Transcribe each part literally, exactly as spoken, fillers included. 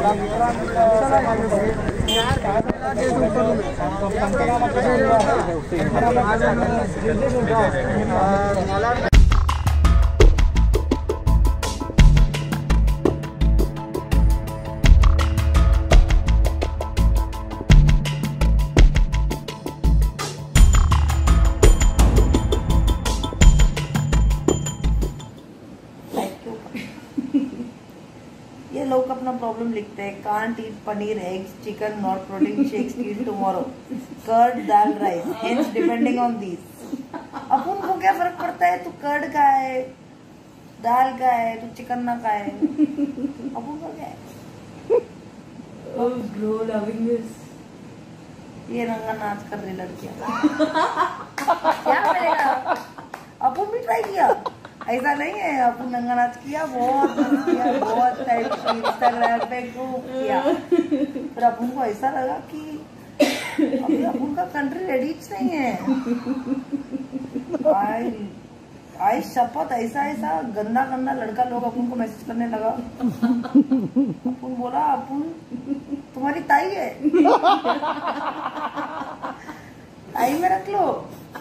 ये लोग अपना प्रॉब्लम लिखते हैं, can't eat paneer, eggs, chicken, not protein shakes eat tomorrow, curd, dal, rice, hence depending on these. अपन को क्या फर्क पड़ता है तू कर्ड का है, दाल का है, तू चिकन ना का है, अपन को क्या है? Oh bro, loving this. ये रंगा नाच कर रही लड़कियां क्या करेगा? अपन भी ट्राई किया, ऐसा नहीं है। अपन नंगा नाच किया, बहुत किया, बहुत टाइम इंस्टाग्राम पे खूब किया। फिर अपन को ऐसा लगा कि अभी अपन का कंट्री रेडी नहीं है। आई आई शपथ, ऐसा ऐसा गंदा गंदा लड़का लोग अपन को मैसेज करने लगा। अपन बोला अपन तुम्हारी ताई है, ताई में रख लो।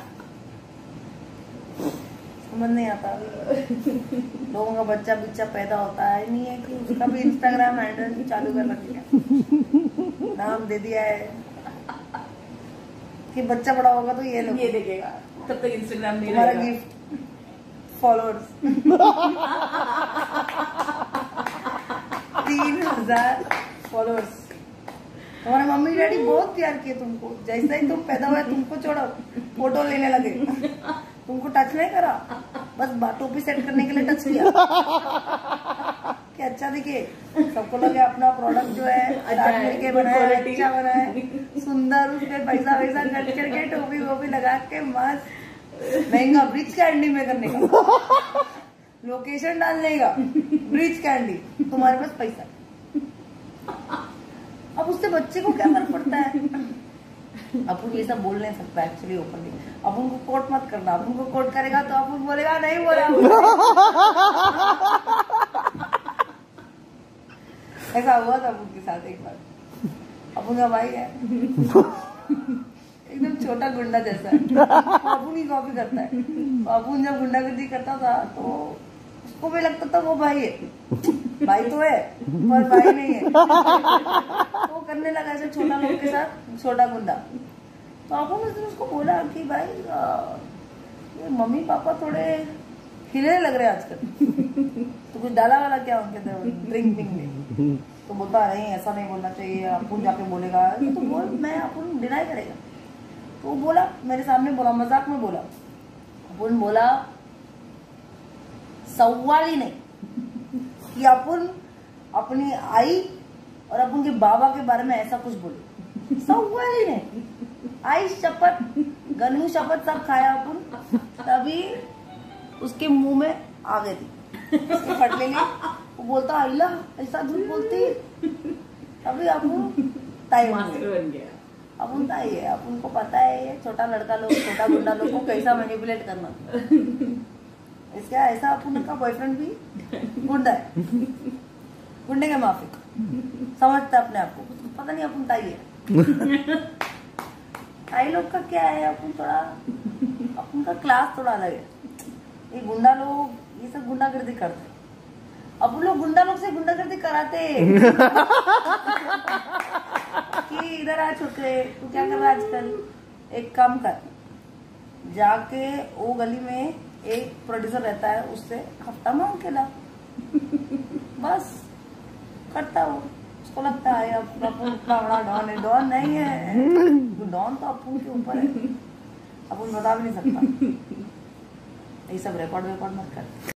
समझ नहीं आता लोगों का बच्चा बिच्चा पैदा होता है नहीं है कि उसका भी इंस्टाग्राम हैंडल चालू कर रखा, नाम दे दिया है कि बच्चा बड़ा होगा तो ये लोग ये देखेगा, तब तक इंस्टाग्राम नहीं हमारा रहेगा। गिफ्ट फॉलोअर्स तीन हजार फॉलोअर्स। हमारे मम्मी डैडी बहुत प्यार किए तुमको, जैसे ही तुम पैदा हुए तुमको छोड़ो फोटो लेने लगे, तुमको टच नहीं करा, बस बातों पे सेट करने के लिए टच किया कि अच्छा दिखे, सबको लगे अपना प्रोडक्ट जो है अच्छा मिलके बनाया है, अच्छा बना है, सुंदर, उसपे पैसा वैसा खर्च करके टोपी वोपी लगा के मस्त महंगा ब्रिज कैंडी में करने का, लोकेशन डालने का, ब्रिज कैंडी, तुम्हारे पास पैसा। अब उससे बच्चे को क्या फर्क पड़ता है? अपन ये सब बोल नहीं सकता एक्चुअली ओपनली। अपन को कोट मत करना, अपन को कोट करेगा तो अपन बोलेगा नहीं बोला। ऐसा हुआ था अपन के साथ एक बार। अपन का भाई है एकदम छोटा गुंडा जैसा है, अपन की कॉपी करता है। तो अपन जब गुंडागर्दी करता था तो उसको भी लगता था वो भाई है, भाई तो है पर भाई नहीं है। वो करने लगा ऐसे छोटा लोग के साथ, छोटा गुंडा। तो अपन उसने उसको बोला कि भाई आ, ये मम्मी पापा थोड़े हिले लग रहे आजकल, तो कुछ डाला वाला क्या उनके अंदर ड्रिंक विंक में? तो बोलता नहीं ऐसा नहीं बोलना चाहिए, अपन जाके बोलेगा तो बोल, मैं अपन डिनाई करेगा। तो वो बोला मेरे सामने, बोला मजाक में बोला, अपन बोला सवाल ही नहीं कि अपन अपनी आई और अपन के बाबा के बारे में ऐसा कुछ बोले, सवाल ही नहीं। आई शपथ, गनू शपथ सब खाया अपन, तभी उसके मुंह में आ गई थी फट ले ली। वो बोलता अल्लाह ऐसा झूठ बोलती, तभी अपन ताई बन गया। अपन ताई है, अपन को पता है ये छोटा लड़का लोग, छोटा गुंडा लोग को कैसा मैनिपुलेट करना। इसका ऐसा अपन का बॉयफ्रेंड भी गुंडा है, गुंडे के माफिक समझता है अपने आप को, पता नहीं अपन ताई है। ताई लोग का क्या है, अपन थोड़ा, अपन का क्लास थोड़ा अलग है। ये गुंडा लोग ये सब गुंडागर्दी करते, अपन लोग गुंडा लोग से गुंडागर्दी कराते कि इधर आ चुके, तू क्या कर रहा है आजकल, एक काम कर, जाके वो गली में एक प्रोड्यूसर रहता है, उससे हफ्ता मांग के ला, बस करता वो। उसको लगता है अब अपन इतना बड़ा डॉन है, डॉन नहीं है, डॉन तो अपन के ऊपर है, अपन बता भी नहीं सकता। ये सब रिकॉर्ड रिकॉर्ड मत कर।